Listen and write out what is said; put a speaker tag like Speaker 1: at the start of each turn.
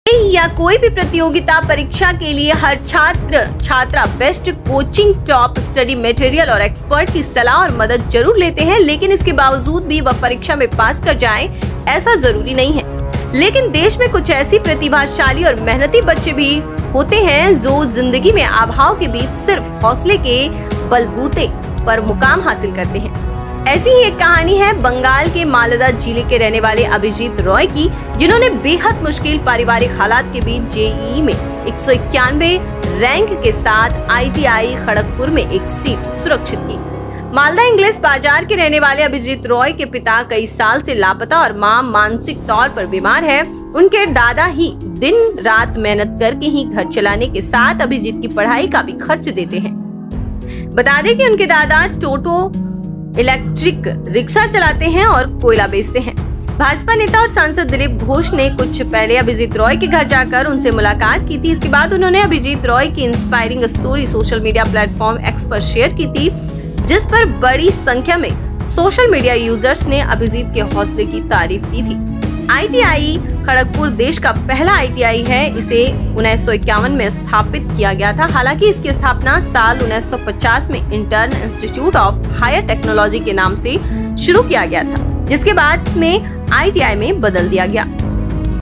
Speaker 1: या कोई भी प्रतियोगिता परीक्षा के लिए हर छात्र छात्रा best coaching, top study material और एक्सपर्ट की सलाह और मदद जरूर लेते हैं, लेकिन इसके बावजूद भी वह परीक्षा में पास कर जाएं, ऐसा जरूरी नहीं है। लेकिन देश में कुछ ऐसी प्रतिभाशाली और मेहनती बच्चे भी होते हैं जो जिंदगी में अभाव के बीच सिर्फ हौसले के बलबूते पर मुकाम हासिल करते हैं। ऐसी ही एक कहानी है बंगाल के मालदा जिले के रहने वाले अभिजीत रॉय की, जिन्होंने बेहद मुश्किल पारिवारिक हालात के बीच जेईई में 191 रैंक के साथ ITI खड़गपुर में एक सीट सुरक्षित की। मालदा इंग्लिश बाजार के रहने वाले अभिजीत रॉय के पिता कई साल से लापता और मां मानसिक तौर पर बीमार है। उनके दादा ही दिन रात मेहनत करके ही घर चलाने के साथ अभिजीत की पढ़ाई का भी खर्च देते हैं। बता दें कि उनके दादा टोटो इलेक्ट्रिक रिक्शा चलाते हैं और कोयला बेचते हैं। भाजपा नेता और सांसद दिलीप घोष ने कुछ पहले अभिजीत रॉय के घर जाकर उनसे मुलाकात की थी। इसके बाद उन्होंने अभिजीत रॉय की inspiring story social media platform X पर शेयर की थी, जिस पर बड़ी संख्या में सोशल मीडिया यूजर्स ने अभिजीत के हौसले की तारीफ की थी। ITI खड़गपुर देश का पहला ITI है। इसे 1951 में स्थापित किया गया था। हालांकि इसकी स्थापना साल 1950 में Indian Institute of Higher Technology के नाम से शुरू किया गया था, जिसके बाद में ITI में बदल दिया गया।